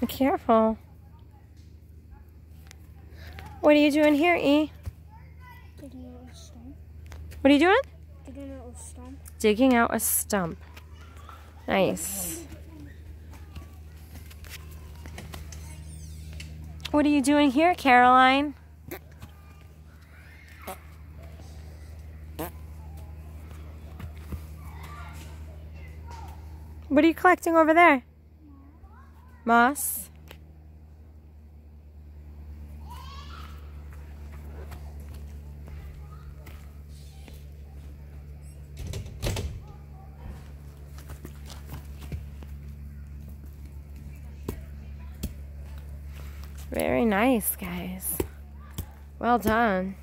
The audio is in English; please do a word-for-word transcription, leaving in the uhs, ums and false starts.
Be careful. What are you doing here, E? Digging out a stump. What are you doing? Digging out a stump. Digging out a stump. Nice. What are you doing here, Caroline? What are you collecting over there? Moss? Very nice, guys. Well done.